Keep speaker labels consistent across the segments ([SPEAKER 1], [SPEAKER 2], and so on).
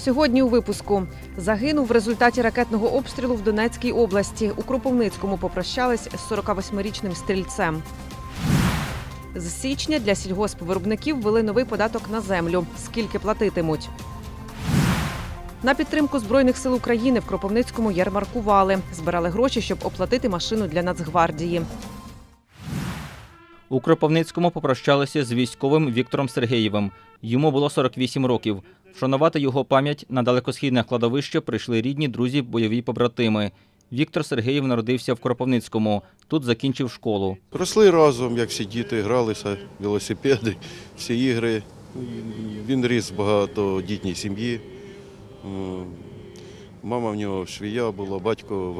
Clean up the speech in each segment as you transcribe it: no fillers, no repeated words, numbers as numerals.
[SPEAKER 1] Сьогодні у випуску. Загинув в результаті ракетного обстрілу в Донецькій області. У Кропивницькому попрощались з 48-річним стрільцем. З січня для сільгоспвиробників ввели новий податок на землю. Скільки платитимуть? На підтримку Збройних сил України в Кропивницькому ярмаркували. Збирали гроші, щоб оплатити машину для Нацгвардії.
[SPEAKER 2] У Кропивницькому попрощалися з військовим Віктором Сергеєвим. Йому було 48 років. Вшанувати його пам'ять на далекосхідне кладовище прийшли рідні, друзі, бойові побратими. Віктор Сергеєв народився в Кропивницькому. Тут закінчив школу.
[SPEAKER 3] Росли разом, як всі діти, гралися, велосипеди, всі ігри. Він ріс в багатодітній сім'ї. Мама в нього швія була, батько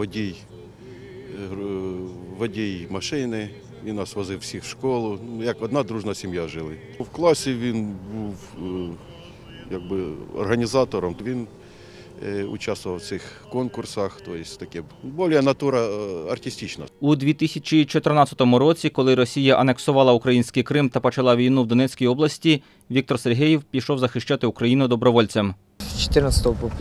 [SPEAKER 3] водій машини. Він нас возив всіх в школу. Як одна дружна сім'я жили. В класі він був організатором. Він участвував в цих конкурсах, тобто таке більш натура артистична.
[SPEAKER 2] У 2014 році, коли Росія анексувала український Крим та почала війну в Донецькій області, Віктор Сергеєв пішов захищати Україну добровольцем.
[SPEAKER 4] З 14 по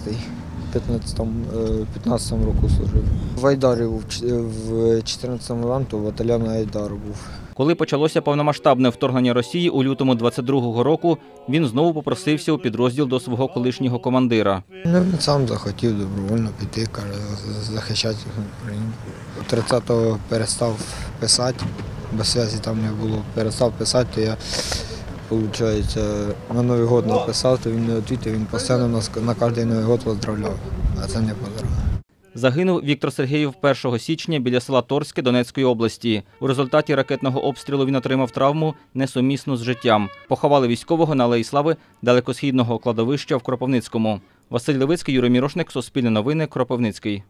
[SPEAKER 4] 15 року служив. В Айдарі в 14-му ланту батальйон Айдару був.
[SPEAKER 2] Коли почалося повномасштабне вторгнення Росії у лютому 22-го року, він знову попросився у підрозділ до свого колишнього командира.
[SPEAKER 4] Він сам захотів добровольно піти, каже, захищати Україну. 30-го перестав писати, без зв'язку там не було. Перестав писати, то я, виходить, на Новий год написав, то він не відповів, він постійно нас на кожен Новий год поздравляв, а це не поздравляв.
[SPEAKER 2] Загинув Віктор Сергеєв 1 січня біля села Торське Донецької області. У результаті ракетного обстрілу він отримав травму, несумісну з життям. Поховали військового на Алеї Слави далекосхідного кладовища в Кропивницькому. Василь Левицький, Юрій Мірошник, Суспільне новини, Кропивницький.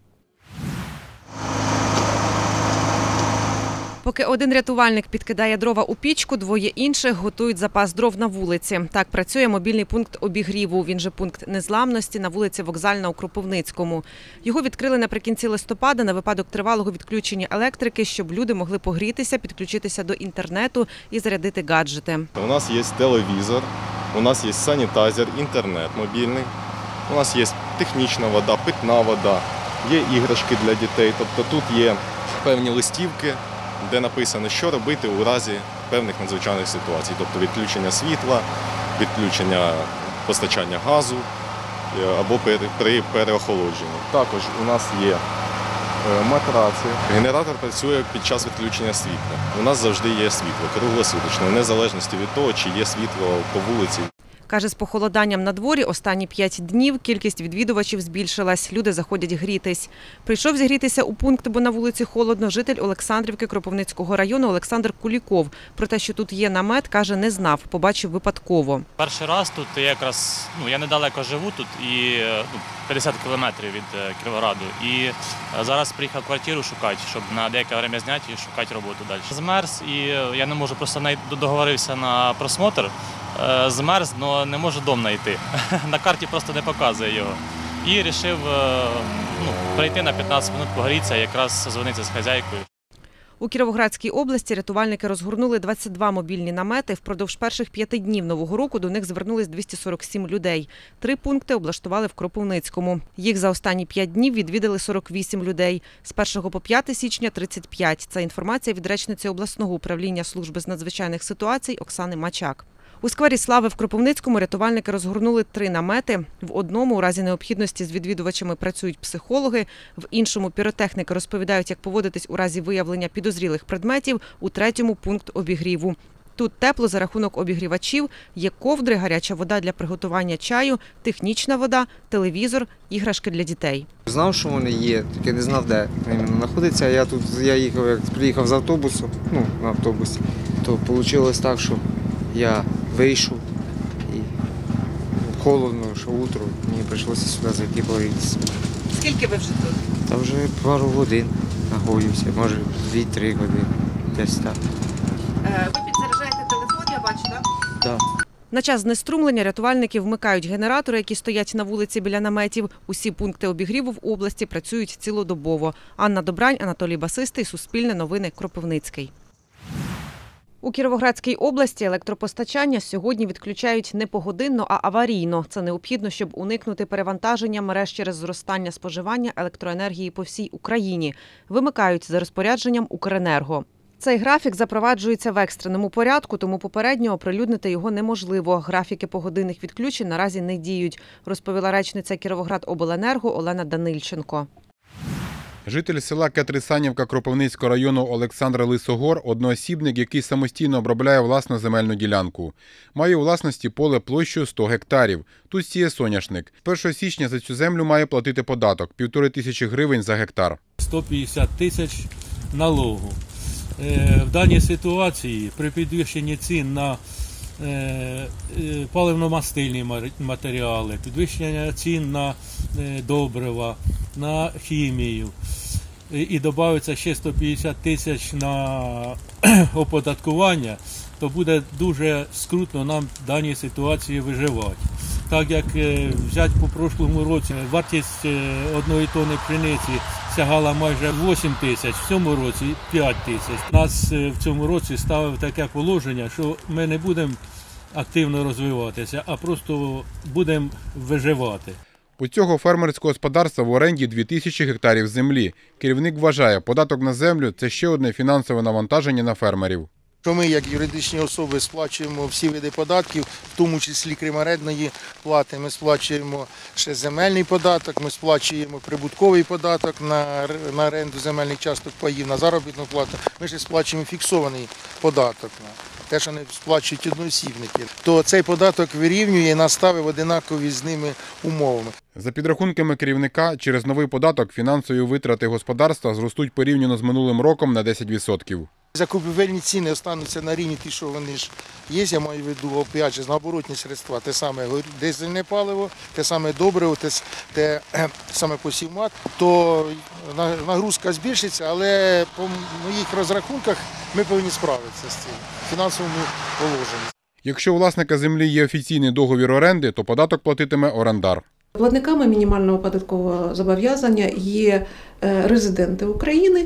[SPEAKER 1] Поки один рятувальник підкидає дрова у пічку, двоє інших готують запас дров на вулиці. Так працює мобільний пункт обігріву, він же пункт незламності на вулиці Вокзальна у Кропивницькому. Його відкрили наприкінці листопада на випадок тривалого відключення електрики, щоб люди могли погрітися, підключитися до інтернету і зарядити гаджети.
[SPEAKER 5] У нас є телевізор, у нас є санітайзер, інтернет мобільний, у нас є технічна вода, питна вода, є іграшки для дітей, тобто тут є певні листівки, де написано, що робити у разі певних надзвичайних ситуацій, тобто відключення світла, відключення постачання газу або при переохолодженні. Також у нас є матраци. Генератор працює під час відключення світла. У нас завжди є світло, круглосуточно, в незалежності від того, чи є світло по вулиці.
[SPEAKER 1] Каже, з похолоданням на дворі останні 5 днів кількість відвідувачів збільшилась. Люди заходять грітись. Прийшов зігрітися у пункт, бо на вулиці холодно, житель Олександрівки Кропивницького району Олександр Куліков. Про те, що тут є намет, каже, не знав, побачив випадково.
[SPEAKER 6] Перший раз тут якраз, я недалеко живу тут, і 50 кілометрів від Кіровограду. І зараз приїхав квартиру шукати, щоб на деяке час зняти і шукати роботу далі. Змерз, і я не можу, просто договорився на просмотр. Змерз, але не можу дом знайти. На карті просто не показує його. І вирішив прийти на 15 хвилин погрітися, якраз дзвонитися з хазяйкою.
[SPEAKER 1] У Кіровоградській області рятувальники розгорнули 22 мобільні намети. Впродовж перших 5 днів Нового року до них звернулись 247 людей. 3 пункти облаштували в Кропивницькому. Їх за останні 5 днів відвідали 48 людей. З 1 по 5 січня – 35. Це інформація від речниці обласного управління служби з надзвичайних ситуацій Оксани Мачак. У сквері Слави в Кропивницькому рятувальники розгорнули 3 намети. В одному у разі необхідності з відвідувачами працюють психологи, в іншому піротехніки розповідають, як поводитись у разі виявлення підозрілих предметів, у третьому – пункт обігріву. Тут тепло за рахунок обігрівачів, є ковдри, гаряча вода для приготування чаю, технічна вода, телевізор, іграшки для дітей.
[SPEAKER 4] Знав, що вони є, тільки не знав, де вони знаходяться. Я приїхав з автобусу, на автобусі, то вийшло так, що я вийшов і холодно, що утро, мені прийшлося сюди зайти погрітися.
[SPEAKER 1] Скільки ви вже тут?
[SPEAKER 4] Та вже пару годин нагоюся, може 2-3 години, десь так.
[SPEAKER 1] Ви підзаряджаєте телефон, я бачу, так?
[SPEAKER 4] Так.
[SPEAKER 1] На час знеструмлення рятувальники вмикають генератори, які стоять на вулиці біля наметів. Усі пункти обігріву в області працюють цілодобово. Анна Добрань, Анатолій Басистий, Суспільне новини, Кропивницький. У Кіровоградській області електропостачання сьогодні відключають не погодинно, а аварійно. Це необхідно, щоб уникнути перевантаження мереж через зростання споживання електроенергії по всій Україні. Вимикають за розпорядженням Укренерго. Цей графік запроваджується в екстреному порядку, тому попередньо оприлюднити його неможливо. Графіки погодинних відключень наразі не діють, розповіла речниця Кіровоградобленерго Олена Данильченко.
[SPEAKER 7] Житель села Кетрисанівка Кропивницького району Олександр Лисогор – одноосібник, який самостійно обробляє власну земельну ділянку. Має у власності поле площею 100 гектарів. Тут сіє соняшник. 1 січня за цю землю має платити податок – 1500 гривень за гектар.
[SPEAKER 8] 150 тисяч налогу. В даній ситуації при підвищенні цін на паливно-мастильні матеріали, підвищення цін на добрива, на хімію і додається ще 150 тисяч на оподаткування, то буде дуже скрутно нам в даній ситуації виживати. Так як взяти по прошлому році, вартість одної тонни пшениці сягала майже 8 тисяч, в цьому році 5 тисяч. Нас в цьому році ставив таке положення, що ми не будемо активно розвиватися, а просто будемо виживати.
[SPEAKER 7] У цього фермерського господарства в оренді 2000 гектарів землі. Керівник вважає, податок на землю – це ще одне фінансове навантаження на фермерів.
[SPEAKER 9] Що ми, як юридичні особи, сплачуємо всі види податків, в тому числі крім орендної плати, ми сплачуємо ще земельний податок, ми сплачуємо прибутковий податок на оренду земельних часток паїв, на заробітну плату, ми ще сплачуємо фіксований податок, те, що не сплачують одноосібники. То цей податок вирівнює і нас ставить в одинакові з ними умовами.
[SPEAKER 7] За підрахунками керівника, через новий податок фінансові витрати господарства зростуть порівняно з минулим роком на 10%.
[SPEAKER 9] Закупівельні ціни остануться на рівні ті, що вони ж є, я маю в виду, опять же, на оборотні средства, те саме дизельне паливо, те саме добриво, те саме посівмат, то нагрузка збільшиться, але по моїх розрахунках ми повинні справитися з цим фінансовим положенням.
[SPEAKER 7] Якщо у власника землі є офіційний договір оренди, то податок платитиме орендар.
[SPEAKER 10] Платниками мінімального податкового зобов'язання є резиденти України,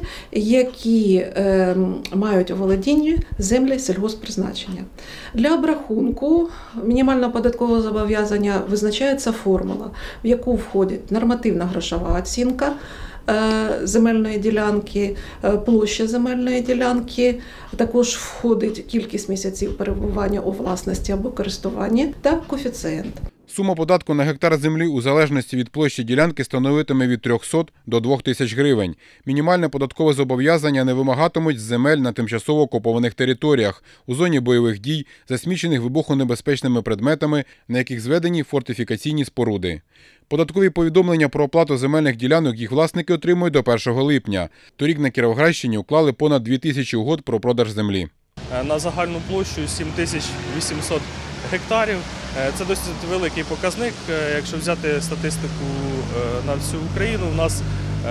[SPEAKER 10] які мають у володінні землі сільгосппризначення. Для обрахунку мінімального податкового зобов'язання визначається формула, в яку входить нормативна грошова оцінка земельної ділянки, площа земельної ділянки, також входить кількість місяців перебування у власності або користуванні та коефіцієнт.
[SPEAKER 7] Сума податку на гектар землі у залежності від площі ділянки становитиме від 300 до 2000 гривень. Мінімальне податкове зобов'язання не вимагатимуть з земель на тимчасово окупованих територіях, у зоні бойових дій, засмічених вибухонебезпечними предметами, на яких зведені фортифікаційні споруди. Податкові повідомлення про оплату земельних ділянок їх власники отримують до 1 липня. Торік на Кіровоградщині уклали понад 2000 угод про продаж землі.
[SPEAKER 11] На загальну площу 7800 гектарів. Це досить великий показник. Якщо взяти статистику на всю Україну, у нас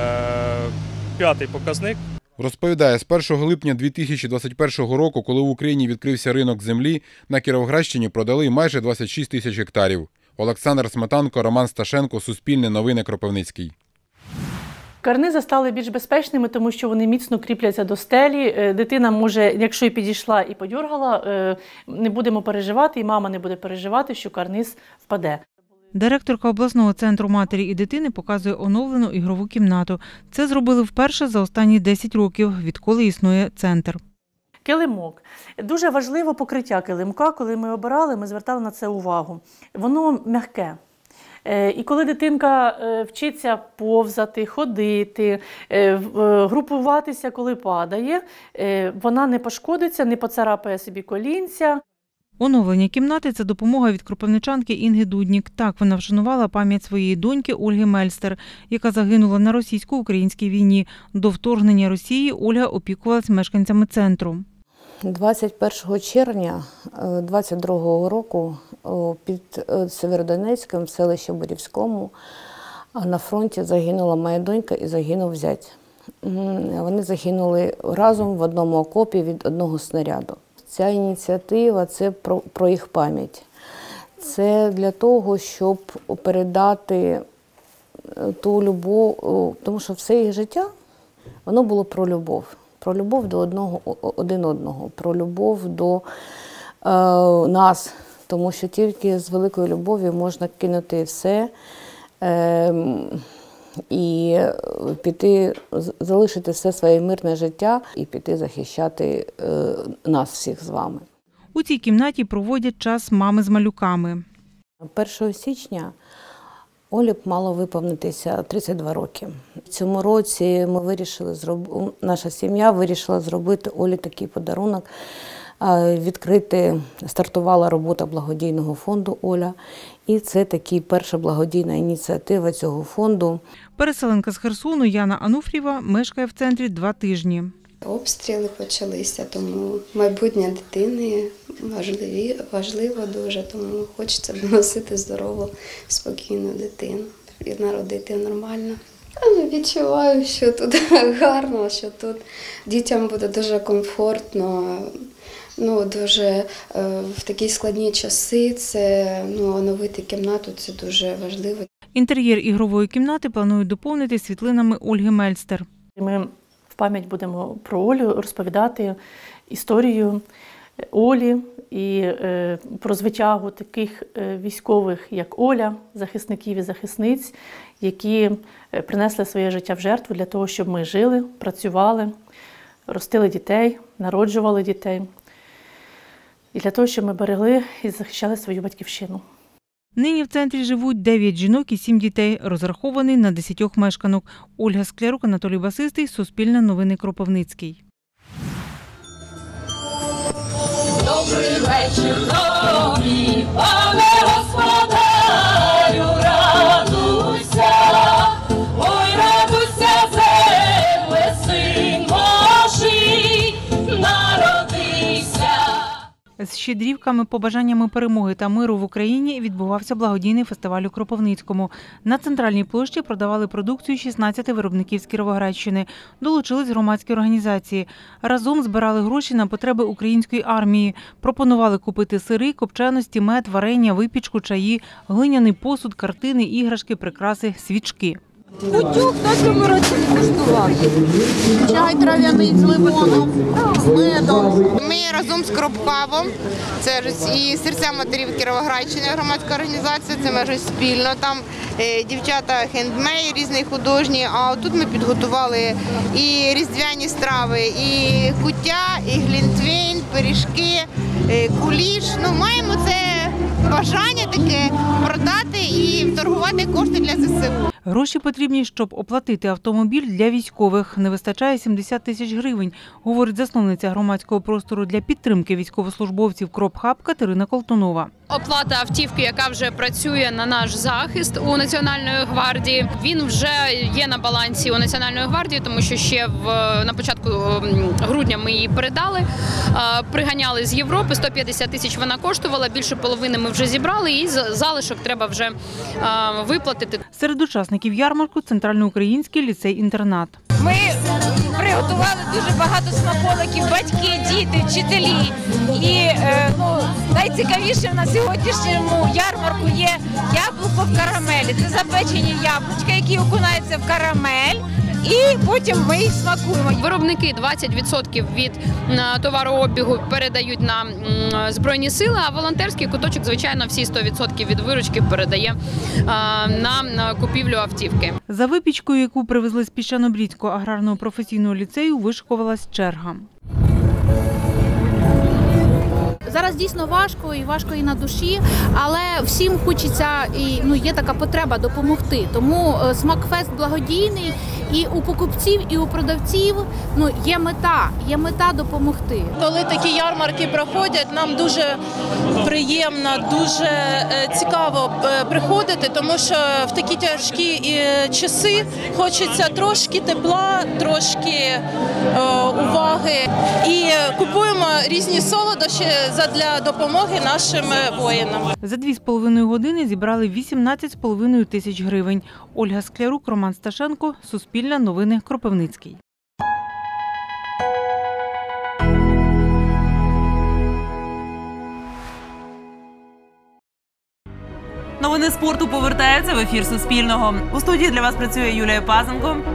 [SPEAKER 11] 5-й показник.
[SPEAKER 7] Розповідає, з 1 липня 2021 року, коли в Україні відкрився ринок землі, на Кіровоградщині продали майже 26 тисяч гектарів. Олександр Сметанко, Роман Сташенко, Суспільне новини, Кропивницький.
[SPEAKER 12] Карнизи стали більш безпечними, тому що вони міцно кріпляться до стелі. Дитина може, якщо і підійшла і подьоргала, не будемо переживати, і мама не буде переживати, що карниз впаде.
[SPEAKER 13] Директорка обласного центру матері і дитини показує оновлену ігрову кімнату. Це зробили вперше за останні 10 років, відколи існує центр.
[SPEAKER 12] Килимок. Дуже важливо покриття килимка. Коли ми обирали, ми звертали на це увагу. Воно м'яке. І коли дитинка вчиться повзати, ходити, групуватися, коли падає, вона не пошкодиться, не поцарапає собі колінця.
[SPEAKER 13] Оновлення кімнати – це допомога від кропивничанки Інги Дуднік. Так вона вшанувала пам'ять своєї доньки Ольги Мельстер, яка загинула на російсько-українській війні. До вторгнення Росії Ольга опікувалась мешканцями центру.
[SPEAKER 14] 21 червня 22-го року під Сєвєродонецьком, в селищі Борівському, на фронті загинула моя донька і загинув зять. Вони загинули разом в одному окопі від одного снаряду. Ця ініціатива – це про їх пам'ять. Це для того, щоб передати ту любов, тому що все їх життя, воно було про любов. про любов до один одного, про любов до нас, тому що тільки з великою любов'ю можна кинути все і піти, залишити все своє мирне життя і піти захищати нас всіх з вами.
[SPEAKER 13] У цій кімнаті проводять час мами з малюками.
[SPEAKER 14] 1 січня Олі б мало виповнитися 32 роки. В цьому році наша сім'я вирішила зробити Олі такий подарунок. Стартувала робота благодійного фонду «Оля». І це така перша благодійна ініціатива цього фонду.
[SPEAKER 13] Переселенка з Херсону Яна Ануфрієва мешкає в центрі 2 тижні.
[SPEAKER 15] Обстріли почалися, тому майбутнє дитини важливо дуже, тому хочеться доносити здорову, спокійну дитину і народити нормально. Відчуваю, що тут гарно, що тут дітям буде дуже комфортно. Дуже в такі складні часи оновити кімнату – це дуже важливо.
[SPEAKER 13] Інтер'єр ігрової кімнати планують доповнити світлинами Ольги Мельстер.
[SPEAKER 12] Ми в пам'ять будемо про Олю розповідати історію Олі і про звитягу таких військових, як Оля, захисників і захисниць, які принесли своє життя в жертву для того, щоб ми жили, працювали, ростили дітей, народжували дітей. І для того, щоб ми берегли і захищали свою батьківщину.
[SPEAKER 13] Нині в центрі живуть 9 жінок і 7 дітей, розрахований на 10 мешканок. Ольга Склярук, Анатолій Басистий, Суспільне новини, Кропивницький.
[SPEAKER 16] Добрий вечір тобі, пане господарю, радуйся, ой, радуйся, земле, син Божий, народився.
[SPEAKER 13] З щедрівками, побажаннями перемоги та миру в Україні відбувався благодійний фестиваль у Кропивницькому. На центральній площі продавали продукцію 16 виробників з Кіровоградщини. Долучились громадські організації. Разом збирали гроші на потреби української армії. Пропонували купити сири, копченості, мед, варення, випічку, чаї, глиняний посуд, картини, іграшки, прикраси, свічки.
[SPEAKER 17] Утюг на цьому році куштував. Чай трав'яний з лимоном, з медом.
[SPEAKER 18] Ми разом з Кропхабом, це і «Серця матерів Кіровоградщини», громадська організація, це ми спільно. Там дівчата хендмейд різні художні, а тут ми підготували і різдвяні страви, і куття, і глінтвейн, пиріжки, куліш. Маємо це бажання таке продати і вторгувати кошти для ЗСУ.
[SPEAKER 13] Гроші потрібні, щоб оплатити автомобіль для військових. Не вистачає 70 тисяч гривень, говорить засновниця громадського простору для підтримки військовослужбовців Кропхаб Катерина Колтунова.
[SPEAKER 19] Оплата автівки, яка вже працює на наш захист у Національної гвардії, він вже є на балансі у Національної гвардії, тому що ще на початку грудня ми її передали, приганяли з Європи, 150 тисяч вона коштувала, більше половини ми вже зібрали і залишок треба вже виплатити.
[SPEAKER 13] Серед учасників ярмарку Центральноукраїнський ліцей-інтернат.
[SPEAKER 20] Ми приготували дуже багато смаколиків, батьки, діти, вчителі. І найцікавіше на сьогоднішньому ярмарку є яблуко в карамелі. Це запечені яблучка, які окунаються в карамель. І потім ми їх смакуємо.
[SPEAKER 19] Виробники 20% від товарообігу передають на Збройні сили, а волонтерський куточок, звичайно, всі 100% від виручки передає на купівлю автівки.
[SPEAKER 13] За випічкою, яку привезли з Піщано-Брідського аграрного професійного ліцею, вишикувалась черга.
[SPEAKER 21] Зараз дійсно важко і на душі, але всім хочеться, і є така потреба допомогти. Тому Смакфест благодійний, і у покупців, і у продавців є мета допомогти.
[SPEAKER 22] Коли такі ярмарки проходять, нам дуже приємно, дуже цікаво приходити, тому що в такі тяжкі часи хочеться трошки тепла, трошки уваги. І купуємо різні солодощі для допомоги нашим воїнам.
[SPEAKER 13] За 2,5 години зібрали 18,5 тисяч гривень. Ольга Склярук, Роман Сташенко, Суспільне новини, Кропивницький.
[SPEAKER 23] Новини спорту повертаються в ефір Суспільного. У студії для вас працює Юлія Пазенко.